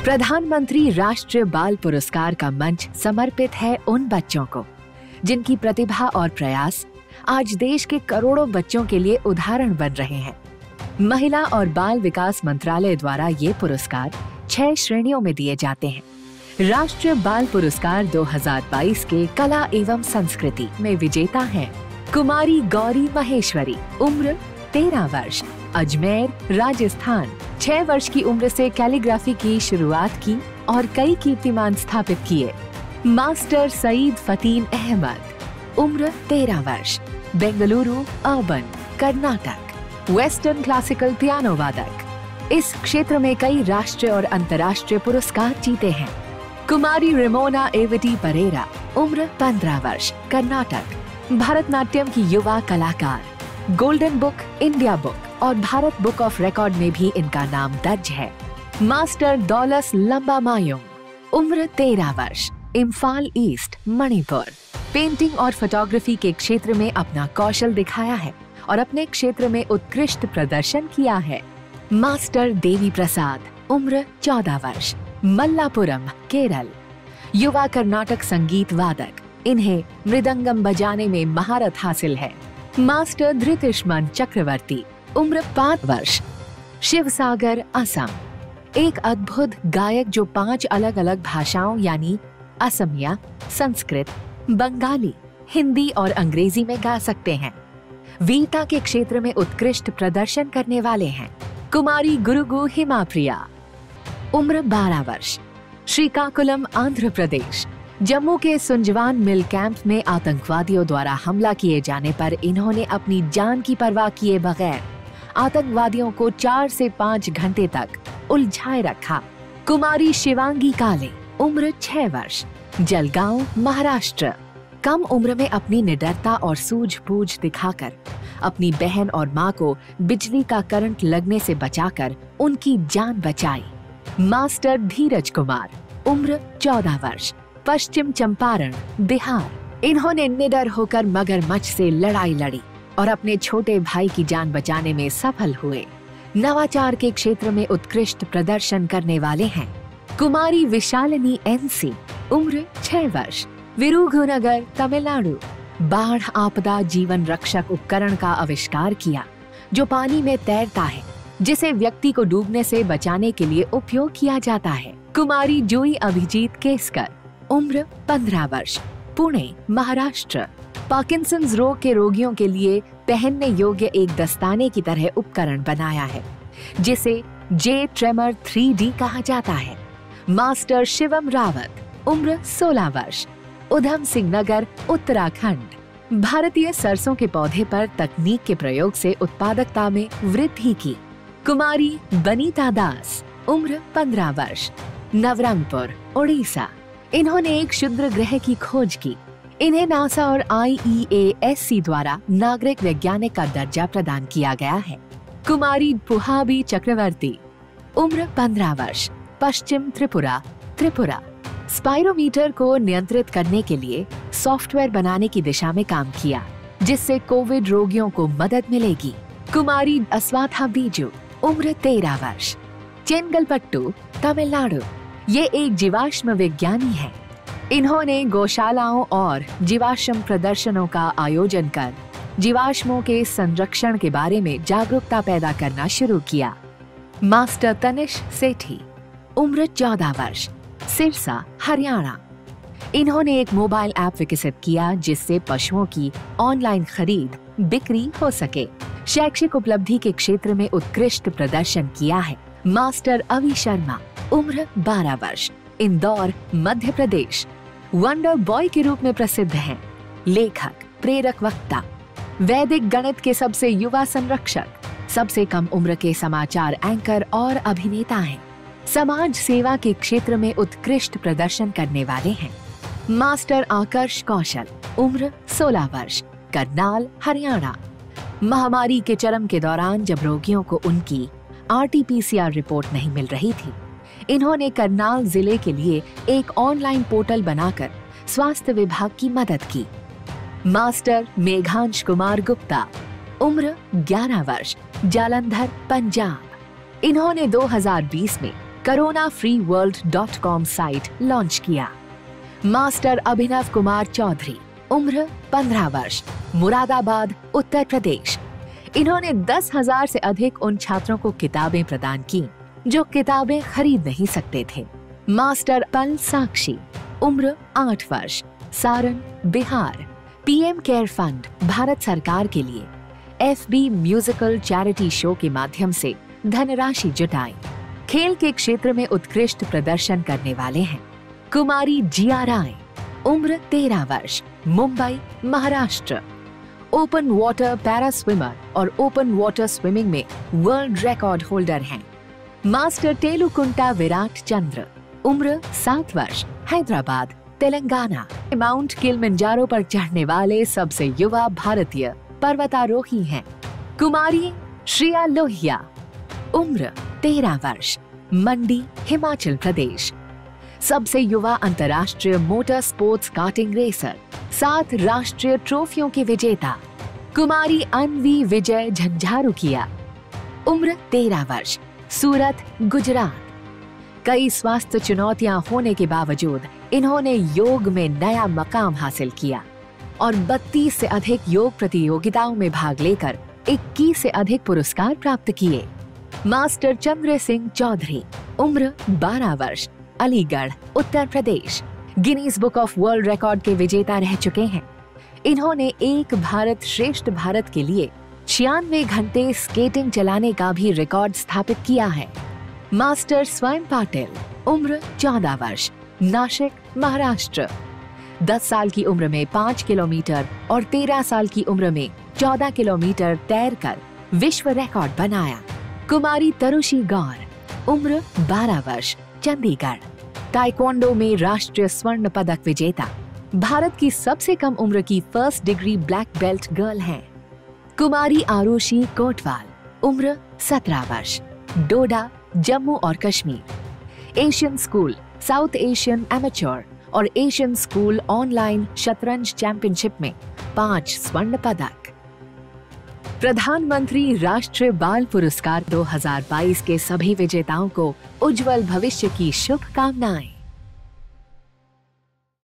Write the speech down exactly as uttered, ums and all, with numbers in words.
प्रधानमंत्री राष्ट्रीय बाल पुरस्कार का मंच समर्पित है उन बच्चों को जिनकी प्रतिभा और प्रयास आज देश के करोड़ों बच्चों के लिए उदाहरण बन रहे हैं। महिला और बाल विकास मंत्रालय द्वारा ये पुरस्कार छह श्रेणियों में दिए जाते हैं। राष्ट्रीय बाल पुरस्कार दो हज़ार बाईस के कला एवं संस्कृति में विजेता हैं कुमारी गौरी महेश्वरी, उम्र तेरह वर्ष, अजमेर, राजस्थान। छह वर्ष की उम्र से कैलीग्राफी की शुरुआत की और कई कीर्तिमान स्थापित किए। मास्टर सईद फतीन अहमद, उम्र तेरह वर्ष, Bengaluru, urban, Karnataka, western classical piano वादक। इस क्षेत्र में कई राष्ट्रीय और अंतर्राष्ट्रीय पुरस्कार जीते हैं। कुमारी रेमोना एविटी परेरा, उम्र पंद्रह वर्ष, कर्नाटक, भरतनाट्यम की युवा कलाकार। गोल्डन बुक, इंडिया बुक और भारत बुक ऑफ रिकॉर्ड में भी इनका नाम दर्ज है। मास्टर दौलस लंबा मायोंग, उम्र तेरह वर्ष, इम्फाल ईस्ट, मणिपुर। पेंटिंग और फोटोग्राफी के क्षेत्र में अपना कौशल दिखाया है और अपने क्षेत्र में उत्कृष्ट प्रदर्शन किया है। मास्टर देवी प्रसाद, उम्र चौदह वर्ष, मल्लापुरम, केरल, युवा कर्नाटक संगीत वादक। इन्हें मृदंगम बजाने में महारत हासिल है। मास्टर धृतिष्मन चक्रवर्ती, उम्र पाँच वर्ष, शिवसागर, असम। एक अद्भुत गायक जो पांच अलग अलग भाषाओं यानी असमिया, संस्कृत, बंगाली, हिंदी और अंग्रेजी में गा सकते हैं। वीरता के क्षेत्र में उत्कृष्ट प्रदर्शन करने वाले हैं। कुमारी गुरुगु हिमाप्रिया, उम्र बारह वर्ष, श्रीकाकुलम, आंध्र प्रदेश। जम्मू के सुंजवान मिल कैंप में आतंकवादियों द्वारा हमला किए जाने पर इन्होंने अपनी जान की परवाह किए बगैर आतंकवादियों को चार से पाँच घंटे तक उलझाए रखा। कुमारी शिवांगी काले, उम्र छह वर्ष, जलगांव, महाराष्ट्र। कम उम्र में अपनी निडरता और सूझबूझ दिखाकर अपनी बहन और मां को बिजली का करंट लगने से बचाकर उनकी जान बचाई। मास्टर धीरज कुमार, उम्र चौदह वर्ष, पश्चिम चंपारण, बिहार। इन्होंने निडर होकर मगरमच्छ से लड़ाई लड़ी और अपने छोटे भाई की जान बचाने में सफल हुए। नवाचार के क्षेत्र में उत्कृष्ट प्रदर्शन करने वाले हैं। कुमारी विशालिनी एनसी, उम्र छह वर्ष, विरुधुनगर, तमिलनाडु। बाढ़ आपदा जीवन रक्षक उपकरण का आविष्कार किया जो पानी में तैरता है, जिसे व्यक्ति को डूबने से बचाने के लिए उपयोग किया जाता है। कुमारी जूही अभिजीत केसकर, उम्र पंद्रह वर्ष, पुणे, महाराष्ट्र। पार्किंसंस रोग के रोगियों के लिए पहनने योग्य एक दस्ताने की तरह उपकरण बनाया है जिसे जे ट्रेमर थ्री डी कहा जाता है। मास्टर शिवम रावत, उम्र सोलह वर्ष, उधम सिंह नगर, उत्तराखंड। भारतीय सरसों के पौधे पर तकनीक के प्रयोग से उत्पादकता में वृद्धि की। कुमारी बनीता दास, उम्र पंद्रह वर्ष, नवरंगपुर, उड़ीसा। इन्होंने एक क्षुद्र ग्रह की खोज की। इन्हें नासा और आई ई ए एस सी द्वारा नागरिक वैज्ञानिक का दर्जा प्रदान किया गया है। कुमारी पुहाबी चक्रवर्ती, उम्र पंद्रह वर्ष, पश्चिम त्रिपुरा, त्रिपुरा। स्पाइरोमीटर को नियंत्रित करने के लिए सॉफ्टवेयर बनाने की दिशा में काम किया जिससे कोविड रोगियों को मदद मिलेगी। कुमारी अस्वाथा बीजू, उम्र तेरह वर्ष, चेंगलपट्टू, तमिलनाडु। ये एक जीवाश्म विज्ञानी है। इन्होंने गौशालाओं और जीवाश्म प्रदर्शनों का आयोजन कर जीवाश्मों के संरक्षण के बारे में जागरूकता पैदा करना शुरू किया। मास्टर तनिष सेठी, उम्र चौदह वर्ष, सिरसा, हरियाणा। इन्होंने एक मोबाइल ऐप विकसित किया जिससे पशुओं की ऑनलाइन खरीद बिक्री हो सके। शैक्षिक उपलब्धि के क्षेत्र में उत्कृष्ट प्रदर्शन किया है। मास्टर अवि शर्मा, उम्र बारह वर्ष, इंदौर, मध्य प्रदेश। वंडर बॉय के रूप में प्रसिद्ध हैं। लेखक, प्रेरक वक्ता, वैदिक गणित के सबसे युवा संरक्षक, सबसे कम उम्र के समाचार एंकर और अभिनेता हैं। समाज सेवा के क्षेत्र में उत्कृष्ट प्रदर्शन करने वाले हैं। मास्टर आकर्ष कौशल, उम्र सोलह वर्ष, करनाल, हरियाणा। महामारी के चरम के दौरान जब रोगियों को उनकी R T P C R report नहीं मिल रही थी, इन्होंने करनाल जिले के लिए एक ऑनलाइन पोर्टल बनाकर स्वास्थ्य विभाग की मदद की। मास्टर मेघांश कुमार गुप्ता, उम्र ग्यारह वर्ष, जालंधर, पंजाब। इन्होंने दो हज़ार बीस में corona free world dot com site launch किया। मास्टर अभिनव कुमार चौधरी, उम्र पंद्रह वर्ष, मुरादाबाद, उत्तर प्रदेश। इन्होंने दस हजार से अधिक उन छात्रों को किताबें प्रदान की जो किताबें खरीद नहीं सकते थे। मास्टर पल साक्षी, उम्र आठ वर्ष, Saran, Bihar. PM care fund Bharat सरकार के लिए एफबी म्यूजिकल चैरिटी शो के माध्यम से धनराशि जुटाई। खेल के क्षेत्र में उत्कृष्ट प्रदर्शन करने वाले हैं। कुमारी जिया राय, उम्र तेरह वर्ष, Mumbai, Maharashtra. Open water para swimmer और ओपन वाटर स्विमिंग में वर्ल्ड रिकॉर्ड होल्डर हैं। मास्टर टेलुकुंटा विराट चंद्र, उम्र सात वर्ष, हैदराबाद, तेलंगाना। माउंट किलिमंजारो पर चढ़ने वाले सबसे युवा भारतीय पर्वतारोही हैं। कुमारी श्रेया लोहिया, उम्र तेरह वर्ष, मंडी, हिमाचल प्रदेश। सबसे युवा अंतर्राष्ट्रीय मोटर स्पोर्ट्स कार्टिंग रेसर, सात राष्ट्रीय ट्रॉफियों की विजेता। कुमारी अन्वी विजय झंझारुकिया, उम्र तेरह वर्ष, सूरत, गुजरात। कई स्वास्थ्य चुनौतियां होने के बावजूद इन्होंने योग में नया मकाम हासिल किया और बत्तीस से अधिक योग प्रतियोगिताओं में भाग लेकर इक्कीस से अधिक पुरस्कार प्राप्त किए। मास्टर चंद्र सिंह चौधरी, उम्र बारह वर्ष, Aligarh, Uttar Pradesh. Guinness book of world record के विजेता रह चुके हैं। इन्होंने एक भारत श्रेष्ठ भारत के लिए छियानवे घंटे स्केटिंग चलाने का भी रिकॉर्ड स्थापित किया है। मास्टर स्वयं पाटिल, उम्र चौदह वर्ष, नासिक, महाराष्ट्र। दस साल की उम्र में पाँच किलोमीटर और तेरह साल की उम्र में चौदह किलोमीटर तैरकर विश्व रिकॉर्ड बनाया। कुमारी तरुषी गौर, उम्र बारह वर्ष, चंडीगढ़। ताइक्वांडो में राष्ट्रीय स्वर्ण पदक विजेता, भारत की सबसे कम उम्र की first degree black belt girl हैं। कुमारी आरुषि कोटवाल, उम्र सत्रह वर्ष, डोडा, जम्मू और Kashmir. Asian school, South Asian amateur और एशियन स्कूल ऑनलाइन शतरंज चैंपियनशिप में पांच स्वर्ण पदक। प्रधानमंत्री राष्ट्रीय बाल पुरस्कार दो हज़ार बाईस के सभी विजेताओं को उज्जवल भविष्य की शुभकामनाएं।